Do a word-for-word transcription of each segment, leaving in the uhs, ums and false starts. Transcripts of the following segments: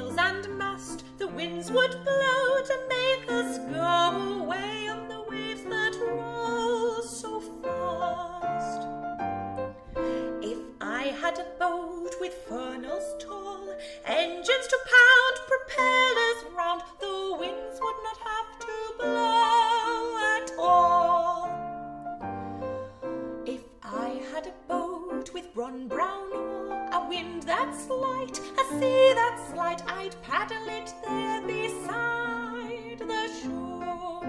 sails and mast the winds would blow to make us go away on the waves that roll so fast. If I had a boat with funnels tall, engines to pound, propellers round, the winds would not have to blow at all. If I had a boat with run brown oar, a wind that's light, a sea that's light, I'd paddle it there beside the shore.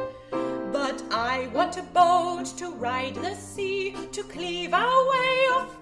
But I want a boat to ride the sea, to cleave our way of